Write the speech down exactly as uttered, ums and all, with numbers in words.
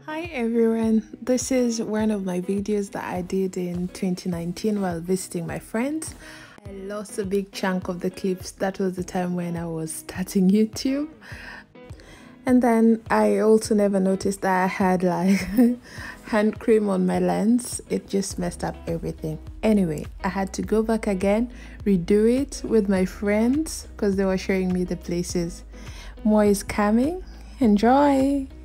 Hi everyone, this is one of my videos that I did in twenty nineteen while visiting my friends. I lost a big chunk of the clips. That was the time when I was starting YouTube. And then I also never noticed that I had like hand cream on my lens. It just messed up everything. Anyway, I had to go back again, redo it with my friends because they were showing me the places. More is coming. Enjoy!